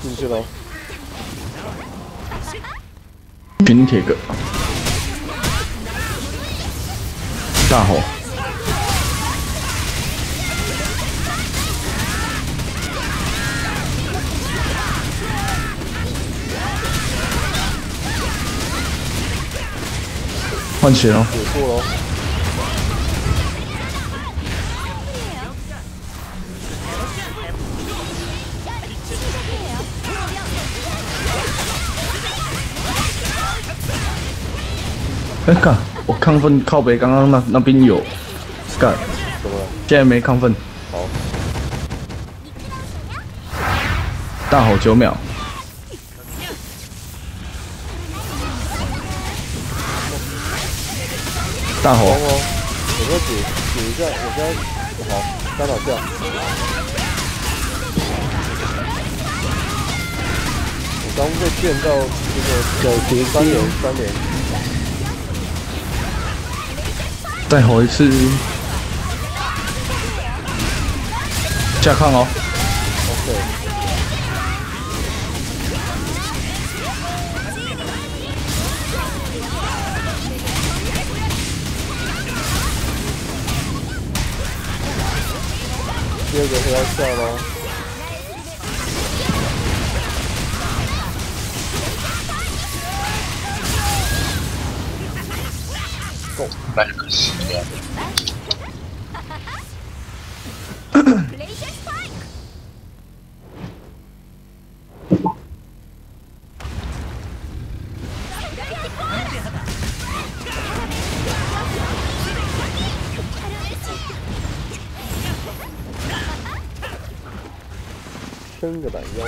进去喽。 平铁哥，大吼，换血哦。 解过喽。 哎干，我亢奋靠北，刚刚那边有干， 怎么了？ 现在没亢奋。 好， 大吼9秒。大吼， 哦，有没有解一下？我现在好干扰掉。我刚被电到这个3连。 再吼一次，下抗哦。 OK。第二个黑要下喽。够， 半个时间。 伸个懒腰。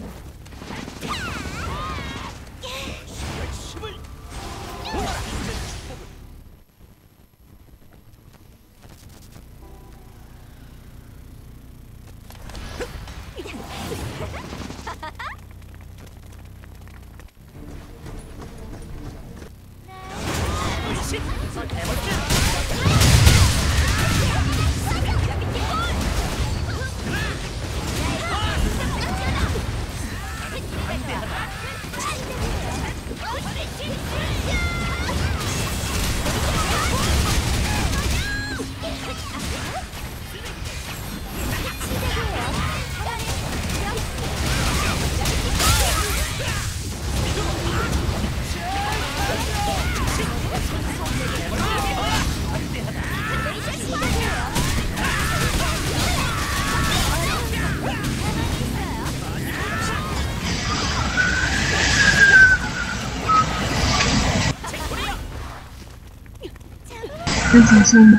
那怎么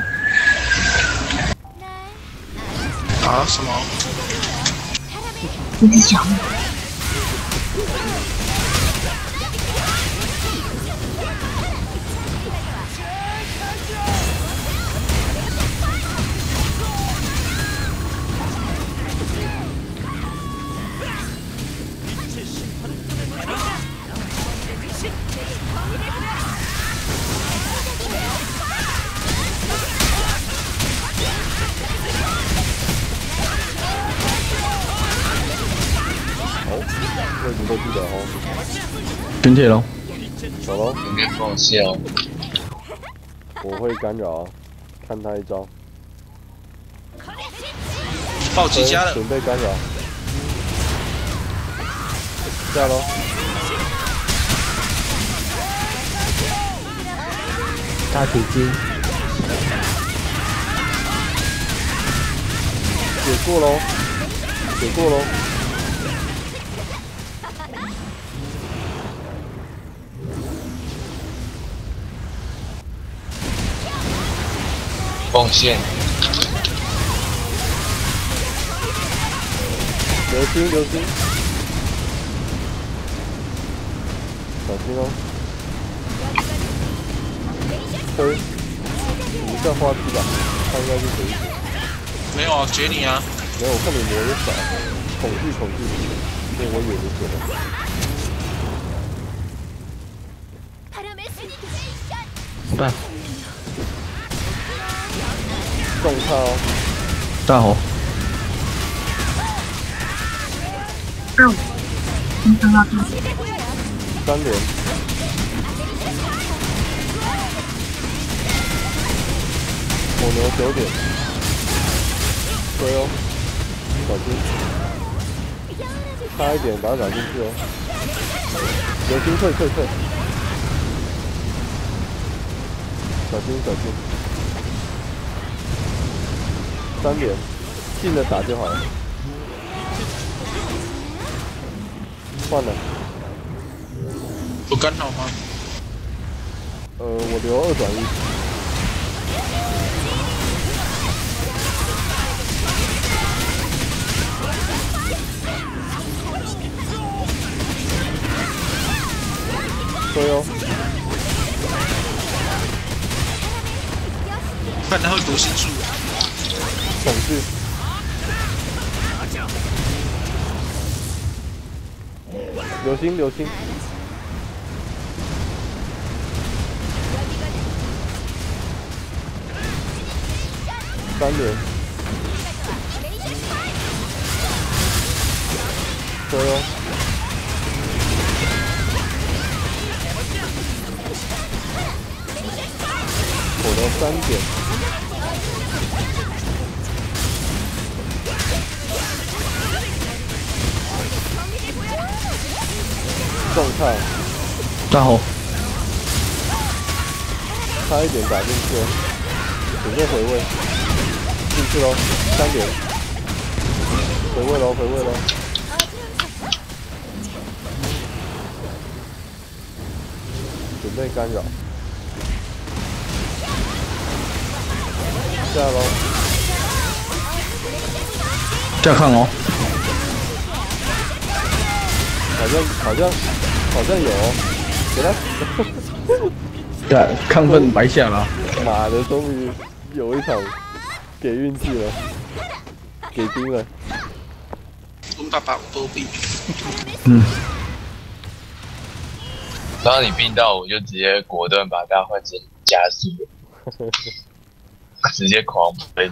啊？什么？ 一只脚。 位置都记得哦。 平铁喽。 走喽。 有没有放线哦？ 我会干扰啊，看他一招。 暴击加了。 准备干扰。下喽。 大体积。 解过喽。解过喽。 放线。 流星，流星。小心哦。推。你下花枝吧，他应该是可以。 没有啊，绝你啊！ 没有，我看你魔也少，恐惧，所以我以为你死了。 怎么办？ 中他哦。 大吼。 3连，火牛9点，对哦，小心，差一点把它打进去哦，流星退，小心，3连，近的打就好了，换了。 不干扰吗？ 我留2转1。对哦， 看他会读心术。 恐惧。流星。3连，对哦，火牛3点，重唱， 大吼， 差一点打进去哦，准备回位，进去喽，3连，回位喽，准备干扰，下喽， 这样看哦，好像有哦， 给他。 对，亢奋白下了。 妈的，终于有一场给运气了，给兵了。 我们爸爸波比。 刚刚你病到，我就直接果断把它换成加速，直接狂奔。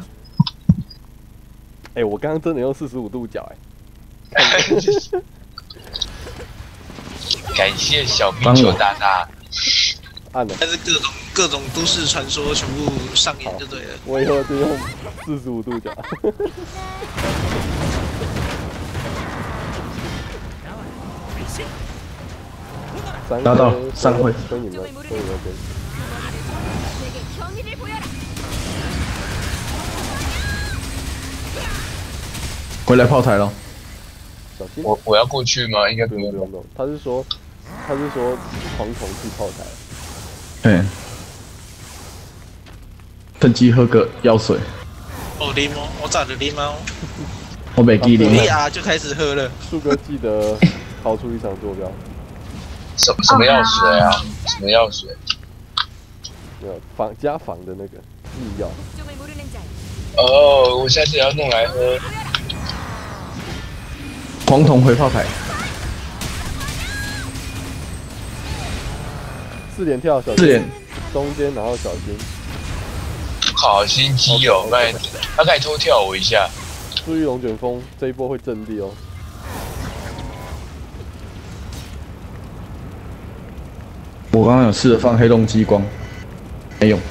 我刚刚真的用45度角感谢小冰球大大。 按了。 但是各种都市传说全部上演就对了。 我以后就用45度角。 拿到3回， 归你们跟。 回来炮台了。 小心。 我要过去吗？应该不用。 他是说蝗虫去炮台。 对。趁机喝个药水。 哦，啉哦，我早就啉哦。 我没记啉。 你啊就开始喝了。 树哥记得掏出一场坐标。 什么药水啊？什么药水？ 没有加防的那个秘药。 哦，我下次也要弄来喝。 黄铜回炮台。 4连跳，小心。4连。中间，然后小心。 好心机哦，他可以偷跳我一下。 注意龙卷风，这一波会阵地哦。 我刚刚有试着放黑洞激光，没用。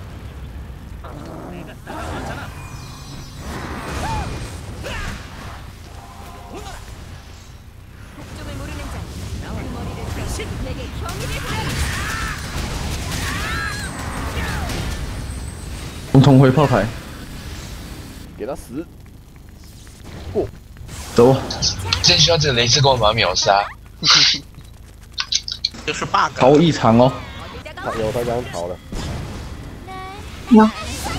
重回炮台， 给他死，过， 走。 真需要这个雷之光把他秒杀。 就是 bug。 逃逸长哦。 他刚刚逃了。 有。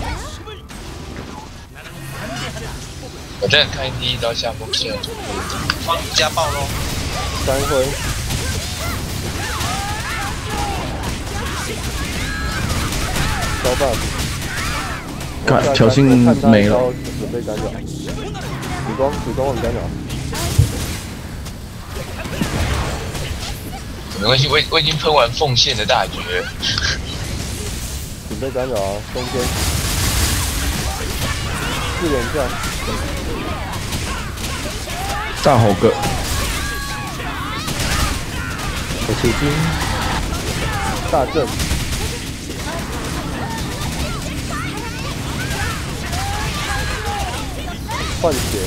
我真的看第一刀下风线。 帮家暴喽。 3回。招 buff。 看，挑衅没了。 准备干扰。紫光往干扰。 没关系，我已经喷完奉献的大绝。 准备干扰啊，中间。4连跳。 大吼哥。 我水晶， 大阵，换血，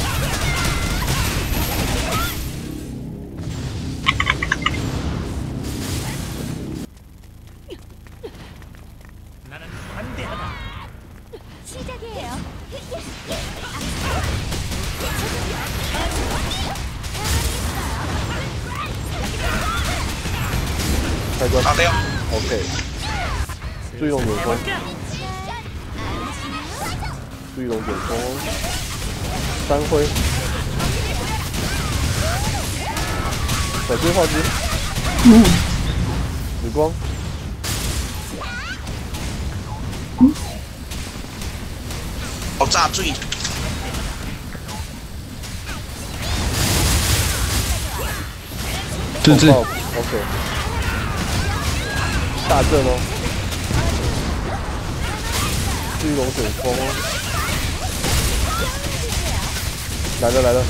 开关打掉。 ，OK，注意龙卷风，注意龙卷风，三挥，小龟化之，紫光， 爆炸坠， 自制， ，OK，大阵哦，注意龙卷风哦，来了来了，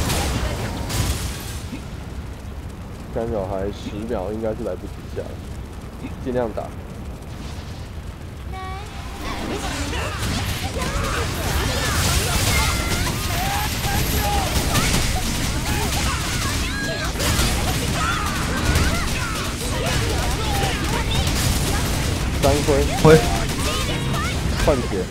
干扰还10秒，应该是来不及下了，尽量打。三挥， 挥， 换血，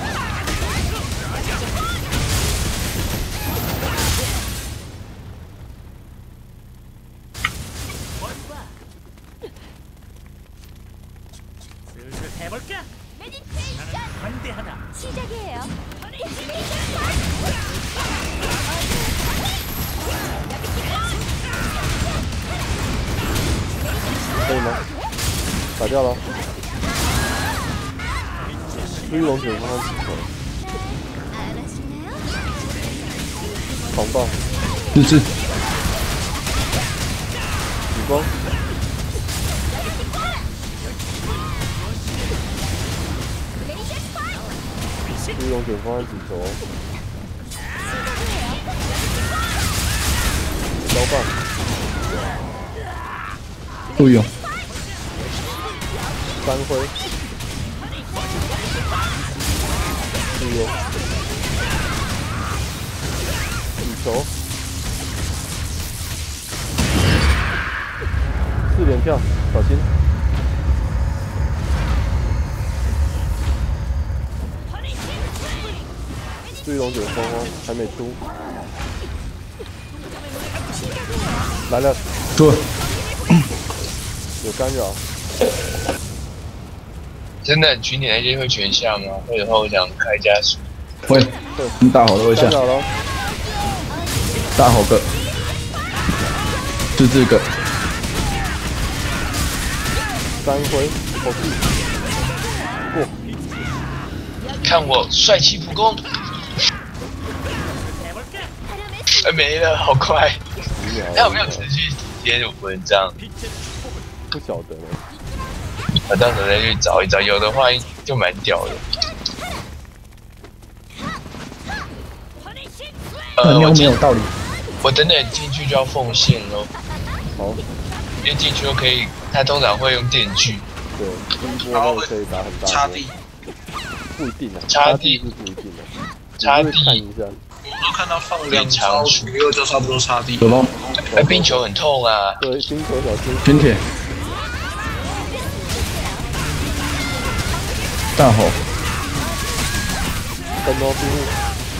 可以吗？打掉了。注意龙卷风和紫头，狂暴， 自制， 紫光，注意龙卷风和紫头，刀棒， 不用， 三挥，注意哦，羽球，4连跳，小心。注意龙卷风哦，还没出。来了， 做， 有干扰。 真的群点 AJ 会全下吗？会的话，我想开加速。 会，你大吼了一下干，扰了， 大吼个，自制个， 三挥，后续，过， 看我帅气普攻！没了，好快！ 10秒。 那有没有持续时间文章？ 不晓得了。 我到时候再去找一找，有的话就蛮屌的。 那喵没有道理， 我等等进去就要奉献咯， 好， 因为进去就可以，他通常会用电锯。 对，第一波那个可以打很大波。 插地， 不一定啊， 插地是不一定的。 插地你会看一下， 我都看到放2招左右就差不多插地。 有吗？ 冰球很痛啊， 对，冰球小心， 拼铁，大吼， 跟哦，冰雾，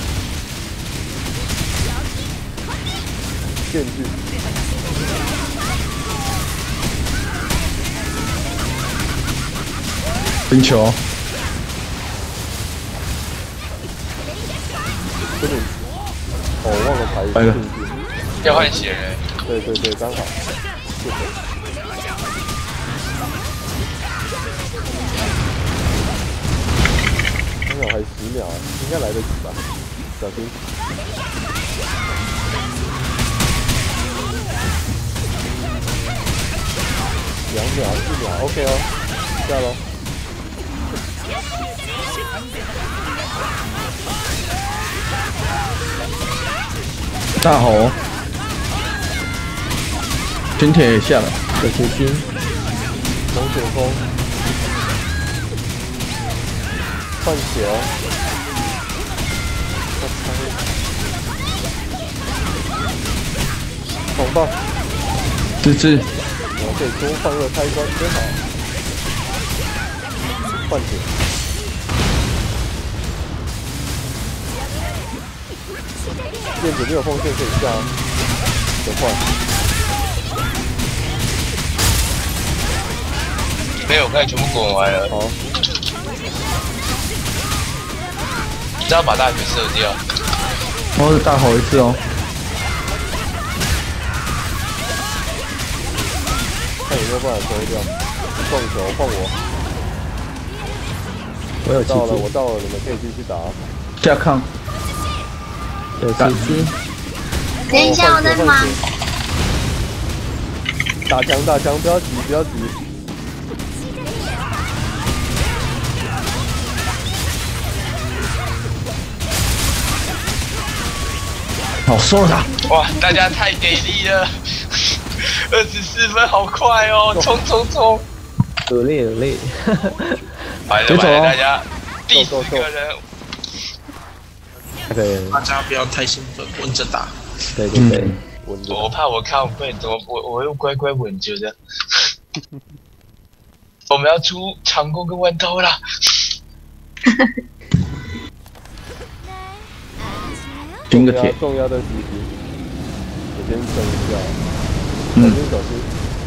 电锯， 冰球， 这里，哦，忘了排来了顺序。 要换血人。 对对对，刚好，谢谢。刚好还10秒，应该来得及吧？小心。2秒、1秒 ，OK 哦，下喽。 大吼，拼铁也下来， 有结晶， 龙卷风，换血哦。红棒， 支持， 我可以多换个开关真好。换血，燕子没有锋线可以下，得换。 没有，我看全部滚完了。 好， 只要把大学射掉。 我是大吼一次哦。 看有没有办法抽掉。撞球换我， 我有奇到了，我迹， 到了，你们可以继续打。 加抗， 有奇迹， 等一下，我在忙。 打墙打墙，不要急不要急。 好收他。 哇，大家太给力了！24分好快哦，冲冲冲！ 有力有力， 来了别走哦来了，大家第4个人， 那个大家不要太兴奋，稳着打。 对对对， 稳着。 我怕我看不会，怎么我又乖乖稳着的。我们要出长弓跟弯刀啦！ 拼个铁， 重压的袭击，我先等一下，小心小心。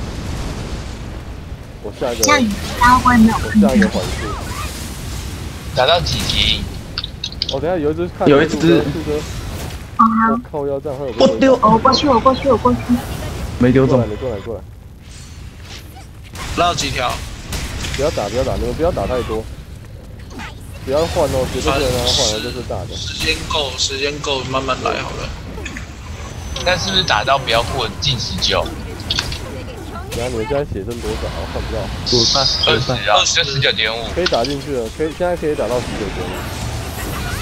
我下一个， 这样你大会没有我下一个缓速。 打到几题？ 哦，等一下有一只看， 有一只树哥， 好我靠腰这样会有不丢， 我过去，我过去，我过去。 没丢中过来，。你过来过来， 绕几条？ 不要打不要打，你们不要打太多，不要换哦，绝对不能让他换了，就是大的。 时间够，慢慢来好了。 但是不是打到不要过近19？ 等下你们现在血剩多少？我看不到。 20啊，就19.5。 可以打进去了，现在可以打到19.5。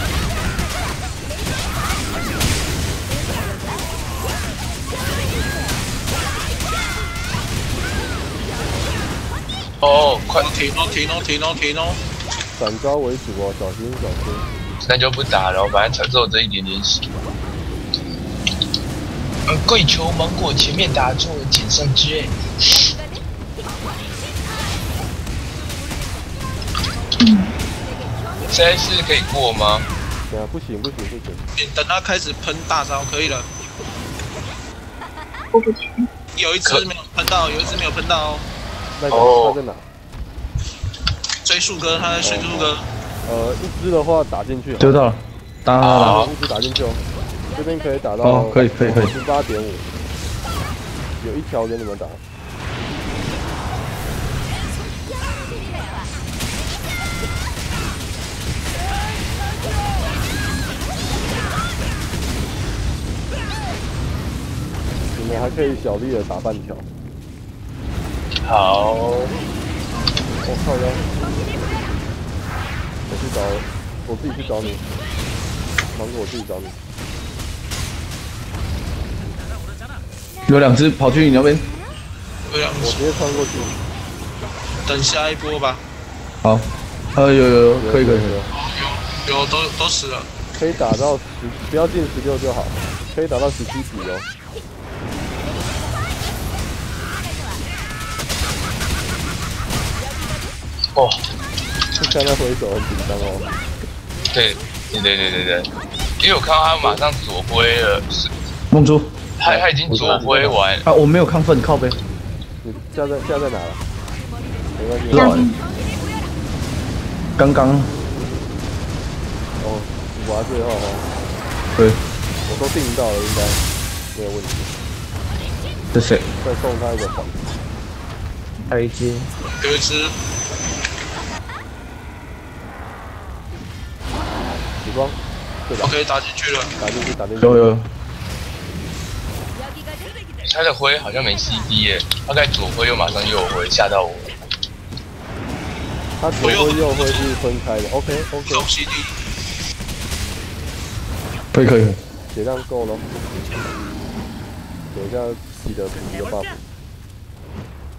哦，快， 停哦！ 闪招为主哦，小心小心。 那就不打了，我本来承受这一点点血。跪求芒果前面打中了捡上之哎。现在是可以过吗？ 等下不行不行不行， 你等他开始喷大招可以了。 过不去。 有一只没有喷到，有一只没有喷到哦。 那个他在哪？ 追树哥，他在追树哥。 一只的话打进去， 丢到了，打了， 一只打进去哦。这边可以打到哦可以 18.5，有一条给你们打。你们还可以小力的打半条。 好， 我靠腰！我去找，我自己去找你，芒果我自己找你。 有2只跑去你那边。 我直接穿过去。 等下一波吧。 好，有，可以。 有都死了。 可以打到不要进16就好，可以打到17级哦。 哦， 现在回手很紧张哦。 对，因为我看到他马上左挥了， 梦珠他已经左挥完， 啊，我没有亢奋，靠背。 你现在在哪了？没关系。 不知道刚刚哦，我还最后哦。 对， 我都定到了，应该没有问题。 这谁？ 再送他一个环。 还有一只， 有一只。 时光，对吧 OK， 打进去了。 打进去。 有。 他的挥好像没 CD 耶，他在左挥又马上右挥，吓到我。 他左挥右挥是分开的。OK。 有 CD。 可以。 血量够了。等一下记得补一个 buff。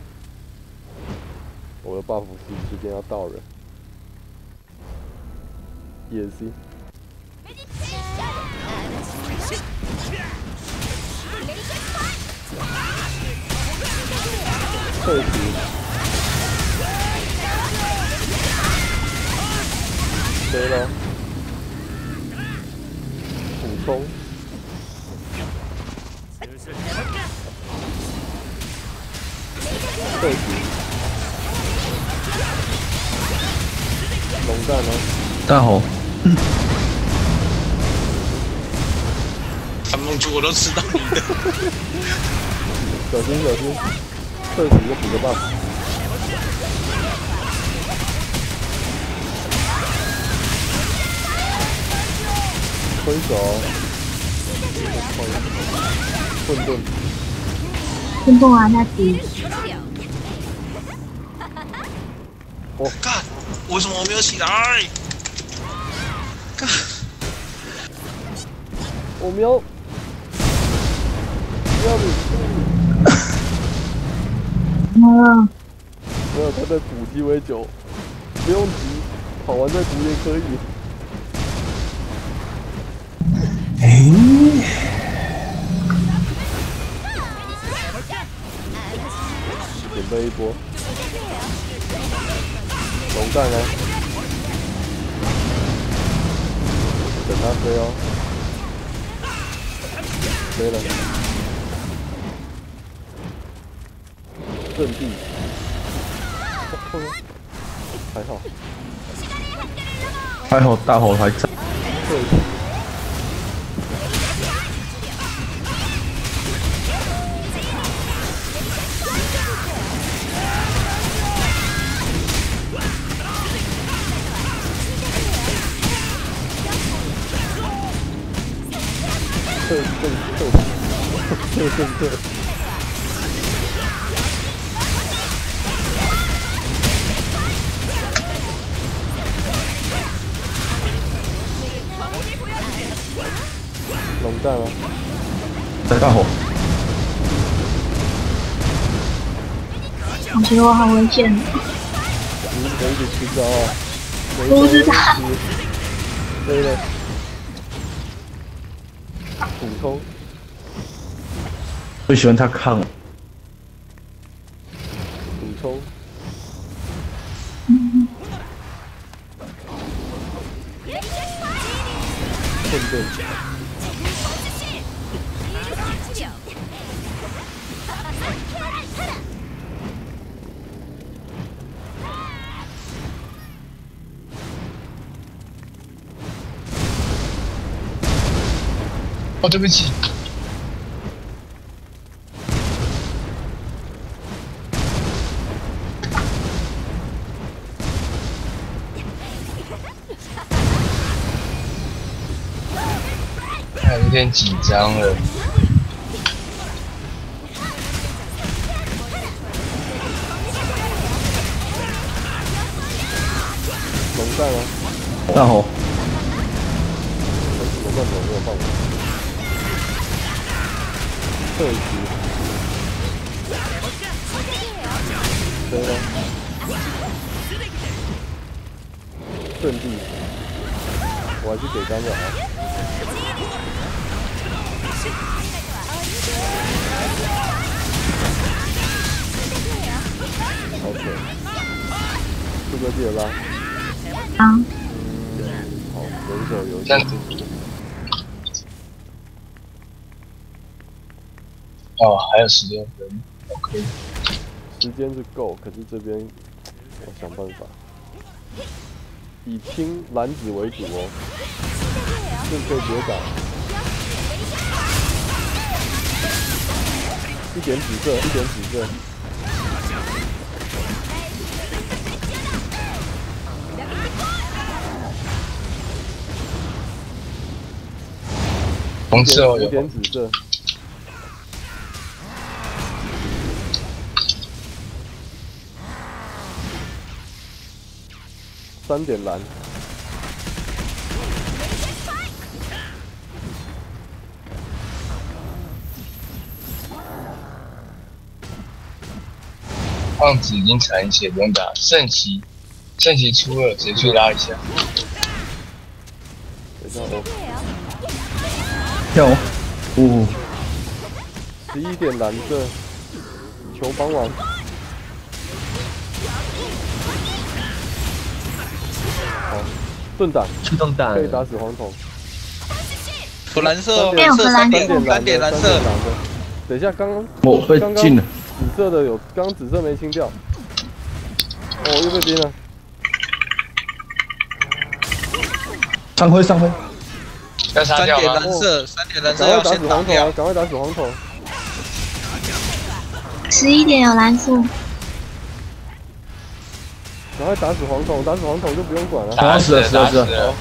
我的 buff 时间要到了。ESC。特级。飞了。补充。特级。龙战呢？ 大吼， 谭梦珠我都吃到你的。 小心小心，特级就补个 buff。挥手。混沌。 混沌啊，那敌。 干，为什么我没有起来？干， 我瞄你！ 嗯， 没有，他在补鸡尾酒，不用急，跑完再补也可以。准备一波。龙蛋呢？等他飞哦。飞了。阵地。还好。 还好大吼还在。 对。对。龙蛋了。 在大吼。 我觉得我好危险。 你可以吃招啊！ 不知道。 飞了。补充。 最喜欢他抗。 补充。混沌。 哦，对不起。有点紧张了。 龙蛋啊！ 大吼。 龙蛋怎么没有放我？特级。飞了。阵地。我还是给干扰啊。OK， 这个记得拉。好，人手游戏。 哦，还有16分 ，OK。 时间是够，可是这边我想办法，以清蓝子为主哦，这可以直接打。一点紫色，一点紫色。 红色哦， 有点紫色。3点蓝。 胖子已经残血，不用打。圣骑出了，谁去拉一下？ 等一下我跳哦， 11点蓝色，求帮忙。好，盾挡出动弹可以打死黄桶。 有蓝色哦， 没有三蓝点蓝色， 等一下，刚刚我被禁了， 紫色的有，刚刚紫色没清掉。哦，又被冰了。 上挥， 要杀掉吗？ 三点蓝色赶快要先打打死黄桶啊！ 掉。 赶快打死黄桶。 11点有蓝色， 赶快打死黄桶，打死黄桶就不用管了。 打死了， 死了打死了。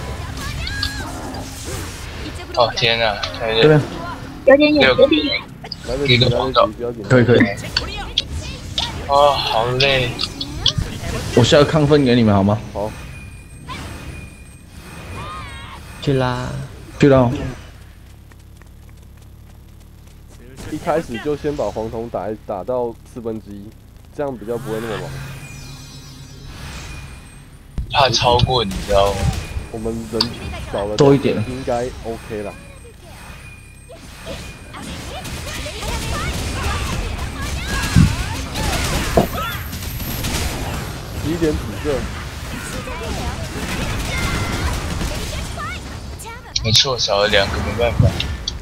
哦天哪！ 这边有点远，有点远。 来得及，来得及，不要紧张。 可以， 哦，好累。 我下个亢奋给你们好吗？ 好， 去啦， 去到一开始就先把黄铜打到1/4，这样比较不会那么忙。 怕超过，你知道吗？ 我们人少了多一点应该 OK 啦。11点紫色， 没错，少了2个，没办法。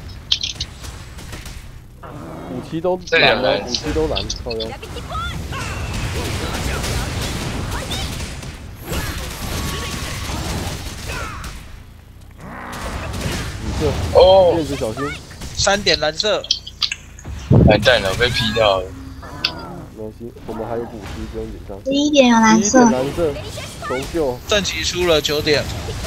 武器都这两个蓝了，武器都蓝，靠腰。紫色， 哦， 燕子小心， 3点蓝色， 完蛋了，被劈到了。 没关系，我们还有补击，不用紧张。 11点有蓝色 11，点蓝色，求救。 圣骑出了9点。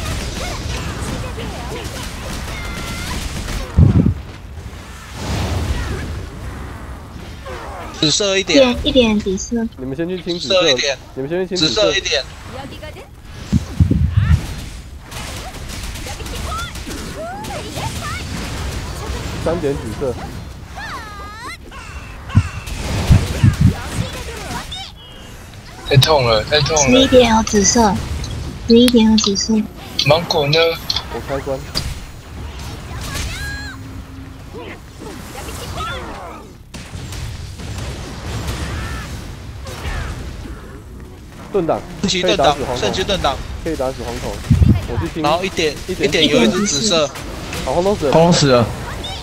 紫色1点， 一点紫色， 你们先去清紫紫色1点， 你们先去清紫色1点， 3点紫色， 太痛了，太痛 11 了。 点有紫色，11点有紫色， 芒果呢？ 我开关。盾挡， 圣骑可以盾挡打死黄，桶， 圣骑盾挡， 可以打死黄桶。我去清， 然后一点点有一只紫色， 好，黄桶死了。 黄龙死了，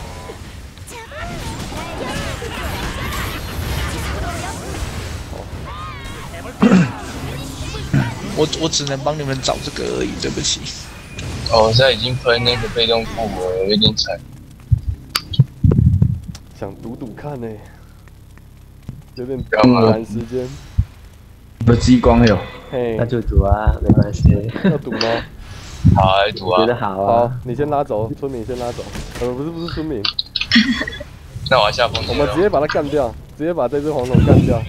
我只能帮你们找这个而已，对不起。 哦，我现在已经喷那个被动复活了，有点惨。 想赌赌看呢、有点干嘛赶时间。 有激光有， 嘿那，就赌啊，没关系。 要赌吗？ 好，来赌啊我觉！得好好啊，， 你先拉走，村民先拉走。不是村民， 那我要下风我险了。 们直接把他干掉，直接把这只黄桶干掉。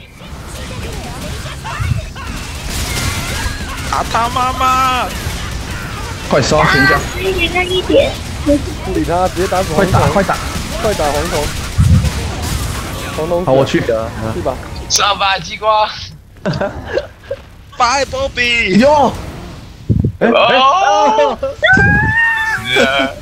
打他妈妈！ 快刷评价， 11点跟1点， 不理他，直接打死快黄桶， 打快打， 快打黄桶。黄桶死了， 好我去， 去吧。 上吧，鸡瓜！ 拜波比， 哟， 哦，是啊，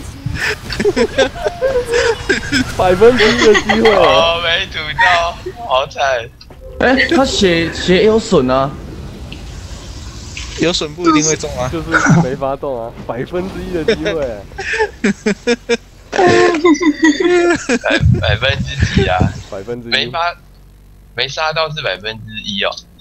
1%的机会， 哦，没赌到，好惨。 哎，他血有损啊， 有损不一定会中啊。 就是没发动啊，1%的机会。 百分之几啊？ 1%， 没杀到是1%哦。